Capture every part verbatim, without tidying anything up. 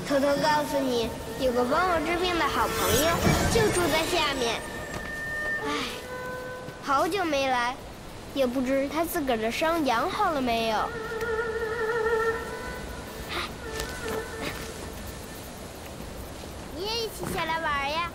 偷偷告诉你，有个帮我治病的好朋友，就住在下面。唉，好久没来，也不知他自个儿的伤养好了没有。你也一起下来玩呀？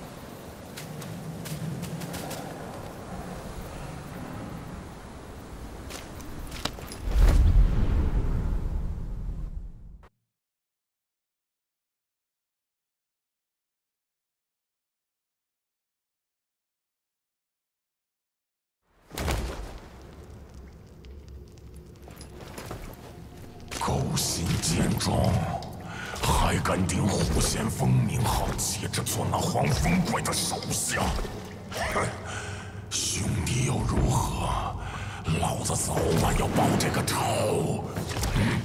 勾心剑状，还敢顶虎先锋名号，接着做那黄风怪的手下？哼，兄弟又如何？老子早晚要报这个仇！嗯，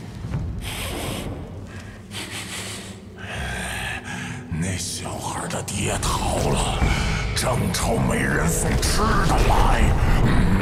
那小孩的爹逃了，正愁没人送吃的来。嗯